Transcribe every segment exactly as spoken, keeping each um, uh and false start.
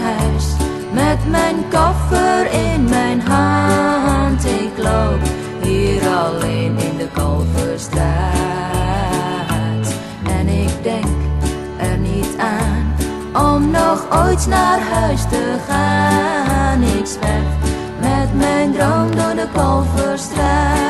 huis, met mijn koffer in mijn hand. Ik loop hier alleen in de Kalverstraat en ik denk er niet aan om nog ooit naar huis te gaan. Ik zwerf met mijn droom door de Kalverstraat.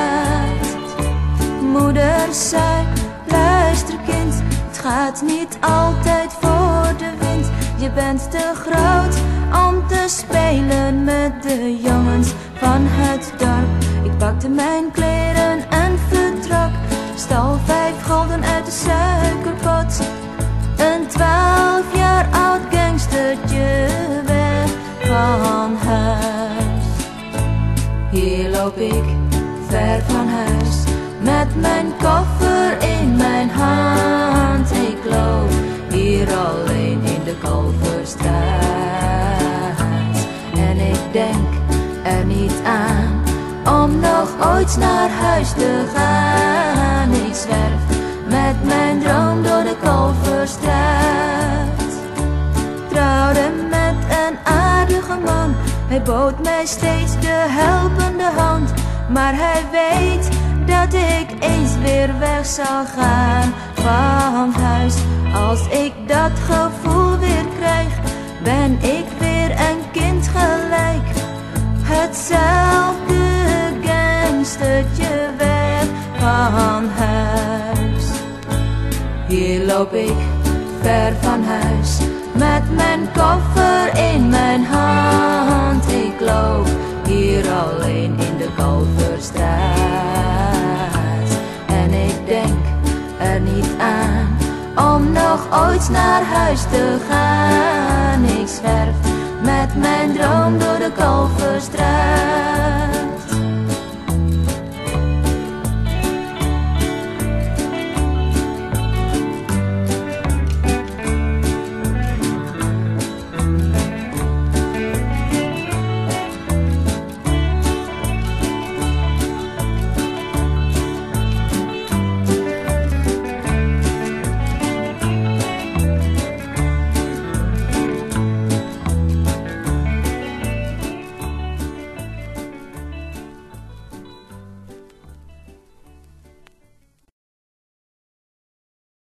Moeder zei, luister kind, het gaat niet altijd voor de wind. Je bent te groot om te spelen met de jongens van het dorp. Ik pakte mijn kleren en vertrok, stal vijf gulden uit de suikerpot. Een twaalf jaar oud gangstertje weg van huis. Hier loop ik ver van huis, met mijn koffer in mijn hand. Ik loop hier alleen in de Kalverstraat en ik denk er niet aan om nog ooit naar huis te gaan. Ik zwerf met mijn droom door de Kalverstraat. Trouwde met een aardige man, hij bood mij steeds de helpende hand. Maar hij weet dat ik eens weer weg zal gaan van huis. Als ik dat gevoel weer krijg, ben ik weer een kind gelijk. Hetzelfde gangstertje weg van huis. Hier loop ik ver van huis, met mijn koffer in mijn hand. Ik loop hier alleen in de Kalverstraat en ik denk er niet aan om nog ooit naar huis te gaan. Ik zwerf met mijn droom door de Kalverstraat.